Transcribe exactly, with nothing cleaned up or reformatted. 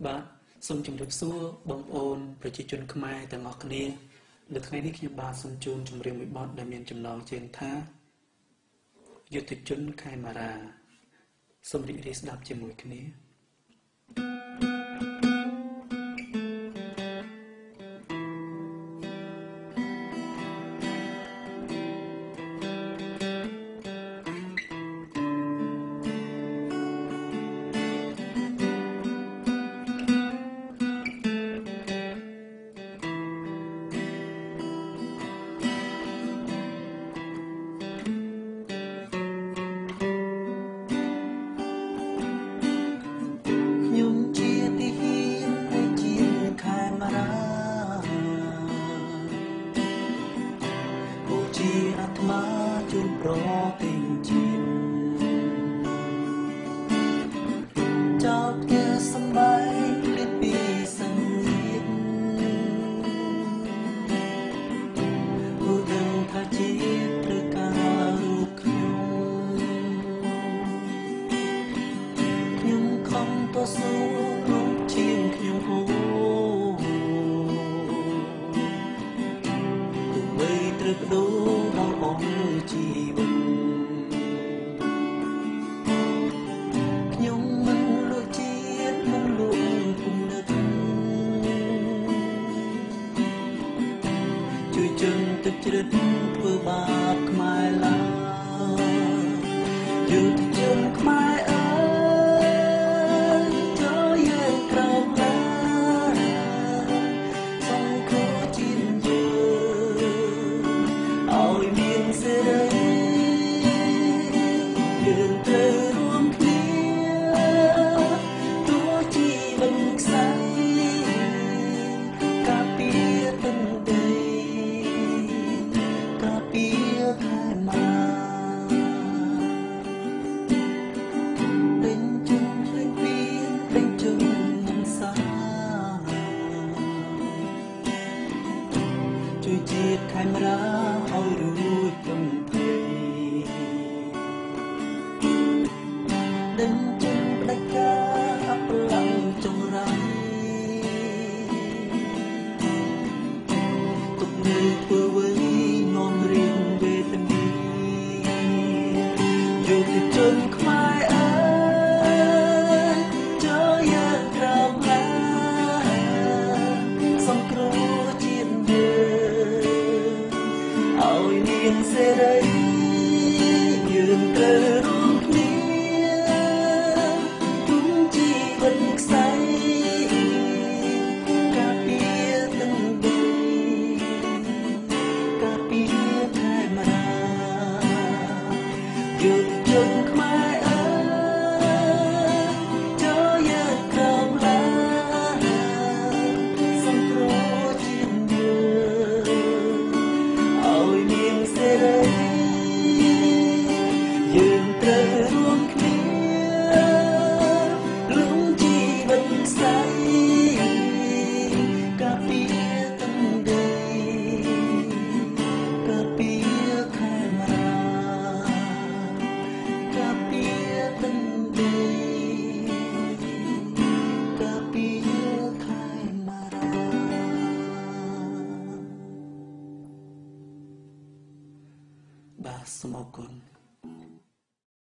បាទសូមជម្រាបសួរបងប្អូនប្រជាជនខ្មែរទាំងអស់គ្នានៅថ្ងៃនេះខ្ញុំបាទសូមជូនជម្រាបមួយបទដែលមានចំណងជើងថាយុទ្ធជនខេមរាសូមរីករាយស្ដាប់ជាមួយគ្នាអាត្មាជូនប្រទិញជាចោលផ្ទះសំបែងភ្លេចពីសង្ឃាតគូដឹងថាជាតិត្រូវការរូបខ្ញុំខ្ញុំខំតស៊ូរូបជាងខ្ញុំហូរទោះបីត្រូវបដូរជីវិតខ្ញុំមិនលួចជាតិមិនលួចគំនិតជួយជន់ទឹកជ្រឹតធ្វើបាបខ្មែរឡើយយុទ្ធជនខ្មែរអើយចូលយើងក្រោមឡើយសង្គ្រោះជាតិយើងឲ្យមានសេរីយើងត្រូវរួមគ្នាទោះជីវិតខ្សែការពារទឹកដីការពារខេមរាដេញជុំភ្លេចពីដេញជុំមិនសាជួយជាតិខេមរាឲ្យរួចពំភ័យដេញជុំផ្ដាច់ការអបឡើងចងរៃទុកនៅធ្វើវ័យនាំរៀងវេទនាយុទ្ធជនខ្មែរអើយចូលយើងក្រោមឡើយសង្គ្រោះជាតិយើងឲ្យមានសេរីយើងត្រូវរួមគ្នាទុំជីវិតខ្សែការពារទឹកដីការពារខេមរាយុទ្ធជនខ្មែរអើយចូលយើងក្រោមឡើយសង្គ្រោះជាតិយើងឲ្យមានសេរីយើងត្រូវរួមគ្នាលំជីវិតខ្សែការពារទឹកដីការពារខេមរាការពារទឹកដីការពារខេមរាបាទសូមអរគុណ